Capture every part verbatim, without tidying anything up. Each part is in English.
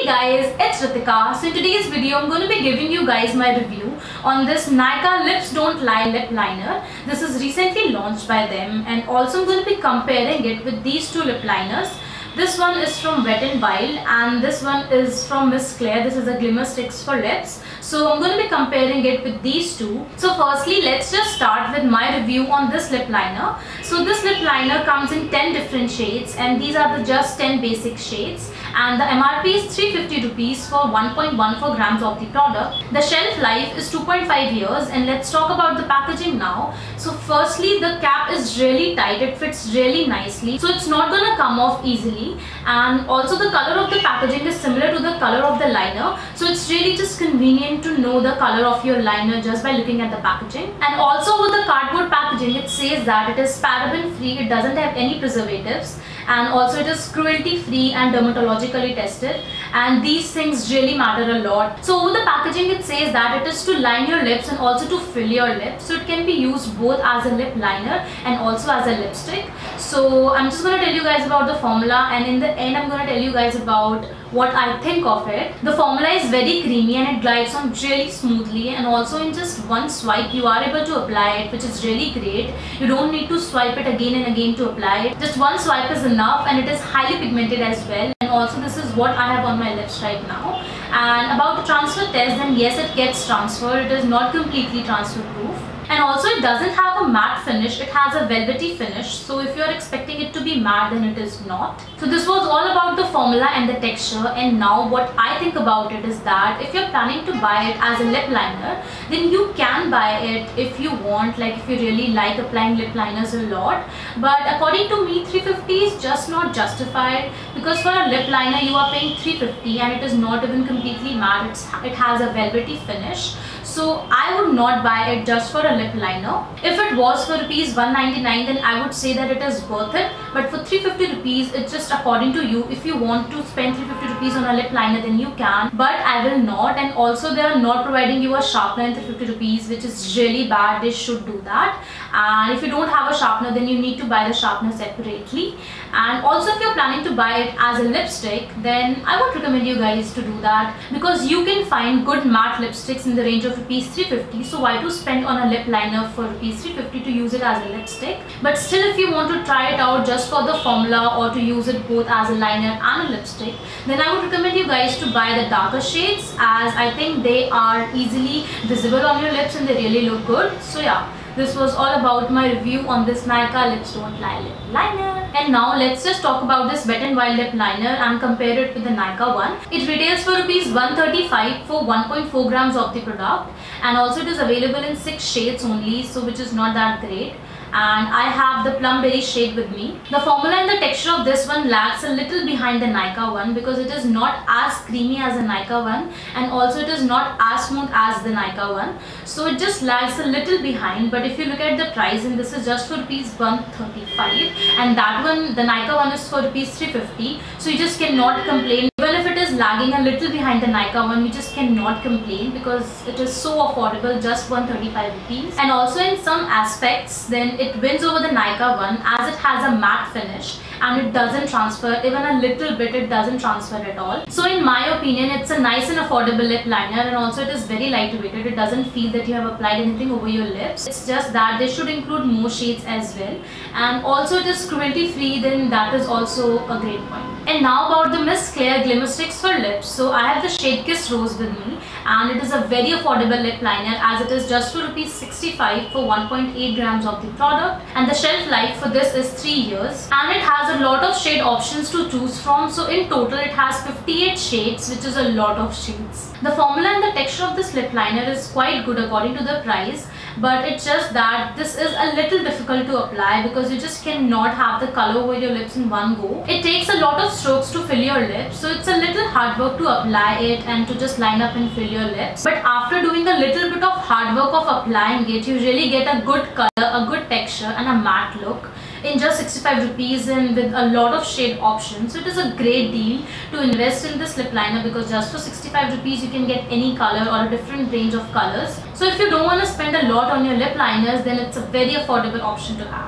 guys, it's Ritika. So in today's video I'm going to be giving you guys my review on this Nykaa Lips Don't Lie lip liner. This is recently launched by them, and also I'm going to be comparing it with these two lip liners. This one is from Wet n Wild and this one is from Miss Claire. This is a Glimmer Sticks for Lips. So I'm going to be comparing it with these two. So firstly, let's just start with my review on this lip liner. So this lip liner comes in ten different shades, and these are the just ten basic shades. And the M R P is three hundred fifty rupees for one point one four grams of the product. The shelf life is two point five years, and let's talk about the packaging now. So firstly, the cap is really tight, it fits really nicely, so it's not gonna come off easily. And also the color of the packaging is similar to the color of the liner, so it's really just convenient to know the color of your liner just by looking at the packaging. And also with the cardboard packaging, it says that it is paraben free, it doesn't have any preservatives, and also it is cruelty free and dermatologically tested, and these things really matter a lot. So with the packaging, it says that it is to line your lips and also to fill your lips, so it can be used both as a lip liner and also as a lipstick. So I'm just going to tell you guys about the formula, and in the end I'm going to tell you guys about what I think of it. The formula is very creamy and it glides on really smoothly, and also in just one swipe you are able to apply it, which is really great. You don't need to swipe it again and again to apply it. Just one swipe is enough, and it is highly pigmented as well. And also this is what I have on my lips right now. And about the transfer test, then yes, it gets transferred. It is not completely transfer proof. And also it doesn't have a matte finish, it has a velvety finish. So if you're expecting it to be matte, then it is not. So this was all about the formula and the texture. And now what I think about it is that if you're planning to buy it as a lip liner, then you can buy it if you want, like if you really like applying lip liners a lot. But according to me, three hundred fifty is just not justified, because for a lip liner you are paying three hundred fifty and it is not even completely matte. It's, it has a velvety finish. So I would not buy it just for a lip liner. If it was for rupees one ninety-nine, then I would say that it is worth it. But for three hundred fifty rupees, it's just according to you. If you want to spend three hundred fifty rupees on a lip liner, then you can. But I will not. And also they are not providing you a sharpener in three hundred fifty rupees, which is really bad. They should do that. And if you don't have a sharpener, then you need to buy the sharpener separately. And also if you're planning to buy it as a lipstick, then I would recommend you guys to do that, because you can find good matte lipsticks in the range of rupees three hundred fifty. So why to spend on a lip liner for rupees three hundred fifty to use it as a lipstick? But still, if you want to try it out just for the formula or to use it both as a liner and a lipstick, then I would recommend you guys to buy the darker shades, as I think they are easily visible on your lips and they really look good. So yeah, this was all about my review on this Nykaa Lips Don't Lie lip liner. And now let's just talk about this Wet n Wild lip liner and compare it with the Nykaa one. It retails for rupees one thirty-five for one point four grams of the product, and also it is available in six shades only, so which is not that great. And I have the plum berry shade with me. The formula and the texture of this one lags a little behind the Nykaa one, because it is not as creamy as the Nykaa one, and also it is not as smooth as the Nykaa one, so it just lags a little behind. But if you look at the price, and this is just for rupees one thirty-five, and that one, the Nykaa one, is for rupees three hundred fifty, so you just cannot complain. Even if it is lagging a little behind the Nykaa one, you just cannot complain, because it is so affordable, just one thirty-five rupees. And also in some aspects, then it wins over the Nykaa one, as it has a matte finish and it doesn't transfer even a little bit. It doesn't transfer at all. So in my opinion, it's a nice and affordable lip liner, and also it is very lightweighted. It doesn't feel that you have applied anything over your lips. It's just that they should include more shades as well, and also it is cruelty free, then that is also a great point. And now about the Miss Claire Glimmer Sticks for Lips. So I have the shade Kiss Rose with me, and it is a very affordable lip liner, as it is just for rupees sixty-five for one point eight grams of the product, and the shelf life for this is three years, and it has a lot of shade options to choose from. So in total it has fifty-eight shades, which is a lot of shades. The formula and the texture of this lip liner is quite good according to the price, but it's just that this is a little difficult to apply, because you just cannot have the color over your lips in one go. It takes a lot of strokes to fill your lips, so it's a little hard work to apply it and to just line up and fill your lips. But after doing a little bit of hard work of applying it, you really get a good color, a good texture and a matte look in just sixty-five rupees, and with a lot of shade options. So it is a great deal to invest in this lip liner, because just for sixty-five rupees you can get any color or a different range of colors. So if you don't want to spend a lot on your lip liners, then it's a very affordable option to have.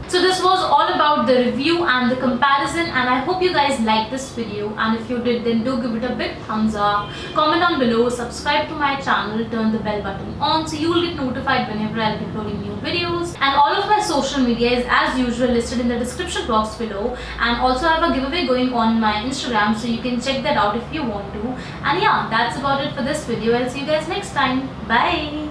So this was all about the review and the comparison, and I hope you guys liked this video, and if you did, then do give it a big thumbs up, comment down below, subscribe to my channel, turn the bell button on so you will get notified whenever I'll be uploading new videos. And all of my social media is as usual listed in the description box below, and also I have a giveaway going on my Instagram, so you can check that out if you want to. And yeah, that's about it for this video. I'll see you guys next time. Bye.